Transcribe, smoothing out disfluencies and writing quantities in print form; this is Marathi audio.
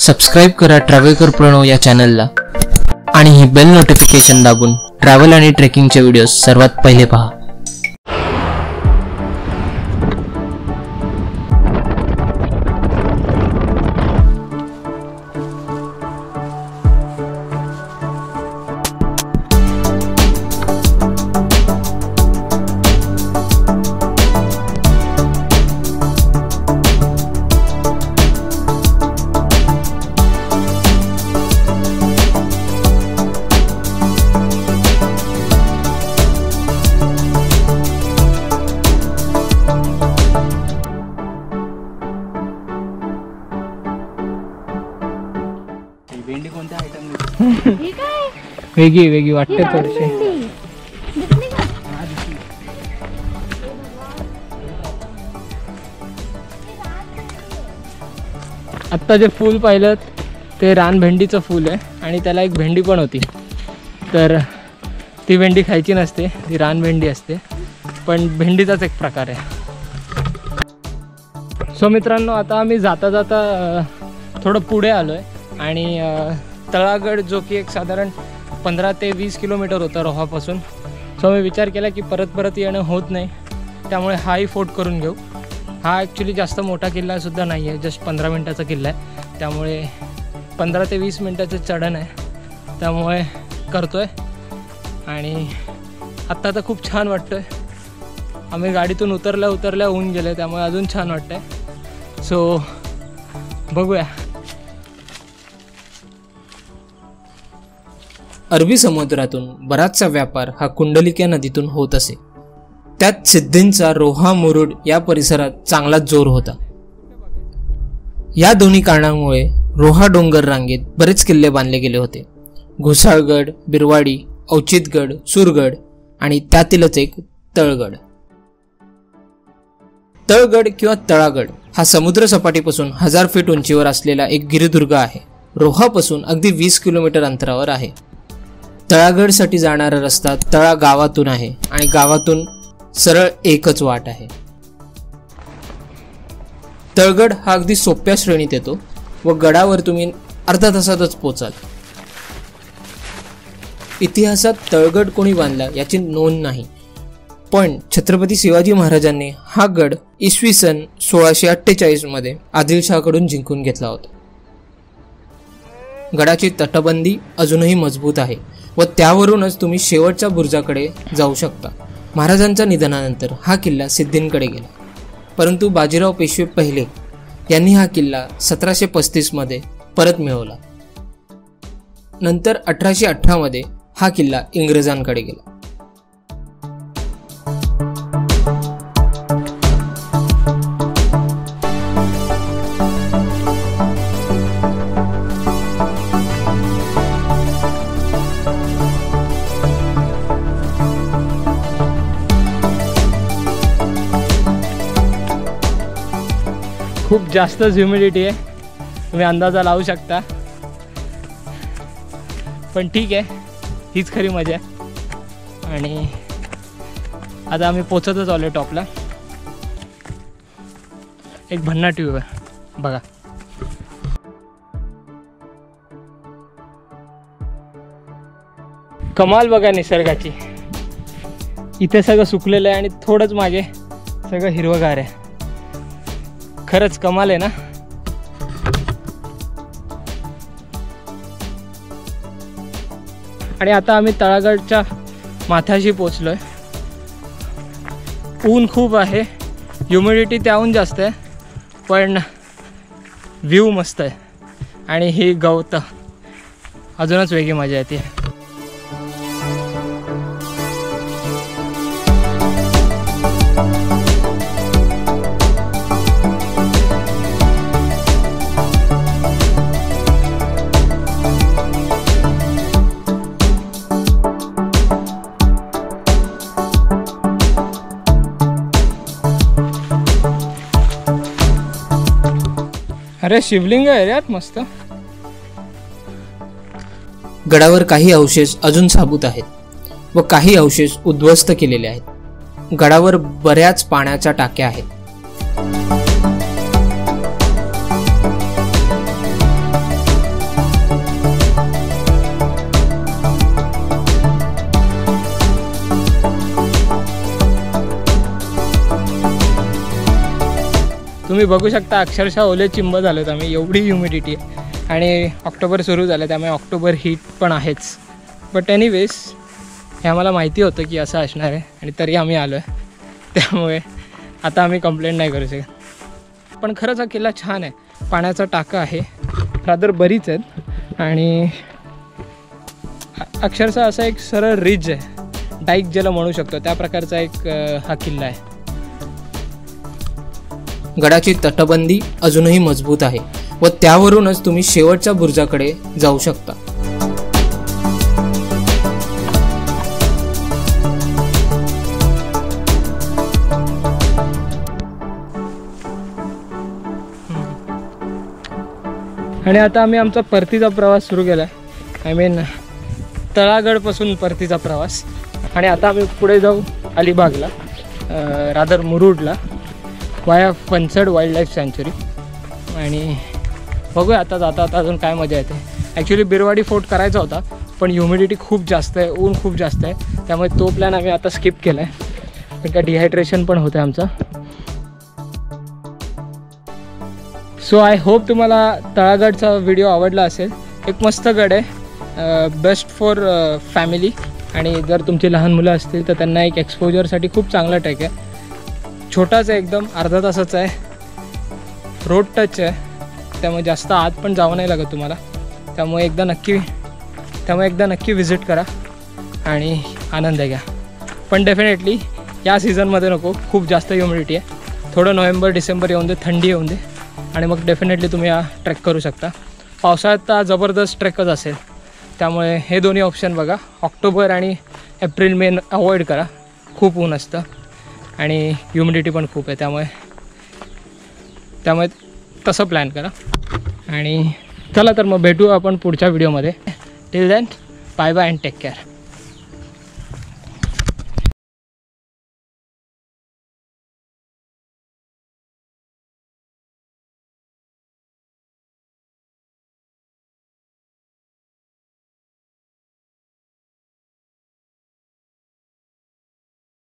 सबस्क्राईब करा ट्रॅव्हल प्रणव या चॅनलला आणि ही बेल नोटिफिकेशन दाबून ट्रॅव्हल आणि ट्रेकिंगचे व्हिडिओ सर्वात पहिले पहा. भेंडी कोणत्या आयटम वेगळी वाटते थोडीशी. आत्ता जे फूल पाहिलं ते रानभेंडीचं फूल आहे आणि त्याला एक भेंडी पण होती, तर ती भेंडी खायची नसते, ती रानभेंडी असते, पण भेंडीचाच एक प्रकार आहे. सो मित्रांनो, आता आम्ही जाता जाता थोडं पुढे आलो आहे आणि तळागड जो की एक साधारण 15 ते 20 किलोमीटर होता रोहापासून. सो मी विचार केला की परत येणं होत नाही, त्यामुळे हाही फोर्ट करून घेऊ. हा ॲक्च्युली जास्त मोठा किल्लासुद्धा नाही आहे, जस्ट 15 मिनटाचा किल्ला आहे, त्यामुळे 15 ते 20 मिनटाचं चढण आहे, त्यामुळे करतो आहे. आणि आत्ता तर खूप छान वाटतं आहे. आम्ही गाडीतून उतरल्या ऊन गेले, त्यामुळे अजून छान वाटतं आहे. सो बघूया. अरबी समुद्रातून बराचसा व्यापार हा कुंडलिका नदीतून होत असे. त्यात सिद्धींचा रोहा मुरुड या परिसरात चांगलाच जोर होता. या दोन्ही कारणांमुळे रोहा डोंगर रांगेत बरेच किल्ले बांधले गेले होते. घुसाळगड, बिरवाडी, औचितगड, सुरगड आणि त्यातीलच एक तळगड. तळगड किंवा तळागड हा समुद्र सपाटीपासून 1000 फीट उंचीवर असलेला एक गिरिदुर्ग आहे. रोहापासून अगदी 20 किलोमीटर अंतरावर आहे. तळागडसाठी जाणारा रस्ता तळा गावातून आहे आणि गावातून सरळ एकच वाट आहे. तळगड हा अगदी सोप्या श्रेणीत येतो व गडावर तुम्ही अर्ध्या तासातच पोचाल. इतिहासात तळगड कोणी बांधला याची नोंद नाही, पण छत्रपती शिवाजी महाराजांनी हा गड इसवी सन 1648 मध्ये आदिलशाहकडून जिंकून घेतला होता. गडाची तटबंदी अजूनही मजबूत आहे व त्यावरूनच तुम्ही शेवटच्या बुरुजाकडे जाऊ शकता. महाराजांच्या निधनानंतर हा किल्ला सिद्धींकडे गेला, परंतु बाजीराव पेशवे पहिले यांनी हा किल्ला 1735 मध्ये परत मिळवला. नंतर 1818 मध्ये हा किल्ला इंग्रजांकडे गेला. खूप जास्तच ह्युमिडिटी आहे, तुम्ही अंदाजा लावू शकता, पण ठीक आहे, हीच खरी मजा आहे. आणि आता आम्ही पोचतच आलो टॉपला. एक भन्नाट व्ह्यू आहे बघा. कमाल बघा निसर्गाची. इथे सगळं सुकलेलं आहे आणि थोडंच मागे सगळं हिरवगार आहे. खरंच कमाल आहे ना. आणि आता आम्ही तळागडच्या माथ्याशी पोचलोय. ऊन खूप आहे, ह्युमिडिटी त्याहून जास्त आहे, पण व्ह्यू मस्त आहे आणि ही गवत अजूनच वेगळी मजा येते. अरे शिवलिंग आहे रे मस्त. गडावर काही अवशेष अजून साबूत आहेत व काही अवशेष उद्ध्वस्त केलेले आहेत. गडावर बऱ्याच पाण्याच्या टाक्या आहेत. तुम्ही बघू शकता अक्षरशः ओले चिंब झालेत आम्ही, एवढी ह्युमिडिटी आहे. आणि ऑक्टोबर सुरू झालं त्यामुळे ऑक्टोबर हीट पण आहेच. बट एनिवेज हे आम्हाला माहिती होतं की असं असणार आहे आणि तरी आम्ही आलो आहे, त्यामुळे आता आम्ही कंप्लेंट नाही करू शकत. पण खरंच हा किल्ला छान आहे. पाण्याचा टाका आहे, रादर बरीच आहेत आणि अक्षरशः असा एक सरळ रिज आहे, डाईक ज्याला म्हणू शकतो त्या प्रकारचा एक हा किल्ला आहे. गडाची तटबंदी अजूनही मजबूत आहे व त्यावरूनच तुम्ही शेवटच्या बुरुजाकडे जाऊ शकता. आणि आता आम्ही आमचा परतीचा प्रवास सुरू केला आहे. आय मीन तळागडपासून परतीचा प्रवास. आणि आता आम्ही पुढे जाऊ अलिबागला, रादर मुरुडला, वाया फनसड वाईल्ड लाईफ सँच्युरी. आणि बघूया आता जाता आता अजून काय मजा येते. ॲक्च्युली बिरवाडी फोर्ट करायचा होता पण ह्युमिडिटी खूप जास्त आहे, ऊन खूप जास्त आहे, त्यामुळे तो प्लॅन आम्ही आता स्किप केला आहे. पण काय डिहायड्रेशन पण होतं आमचं. सो आय होप तुम्हाला तळागडचा व्हिडिओ आवडला असेल. एक मस्त गड आहे, बेस्ट फॉर फॅमिली, आणि जर तुमची लहान मुलं असतील तर त्यांना एक एक्सपोजरसाठी खूप चांगला ट्रेक आहे. छोटाच आहे एकदम, अर्धा तासाचा आहे, रोड टच आहे, त्यामुळे जास्त आत पण जावं नाही लागत तुम्हाला. त्यामुळे एकदा नक्की व्हिजिट करा आणि आनंद घ्या. पण डेफिनेटली या सीझनमध्ये नको, खूप जास्त ह्युमिडिटी आहे. थोडं नोव्हेंबर डिसेंबर येऊन दे, थंडी येऊन दे, आणि मग डेफिनेटली तुम्ही हा ट्रेक करू शकता. पावसाळ्यात तर जबरदस्त ट्रेकच असेल, त्यामुळे हे दोन्ही ऑप्शन बघा. ऑक्टोबर आणि एप्रिल मे अवॉइड करा, खूप ऊन असतं आणि ह्युमिडिटी पण खूप आहे, त्यामुळे तसं प्लॅन करा. आणि चला तर मग भेटू आपण पुढच्या व्हिडिओमध्ये. Till then bye bye and take care.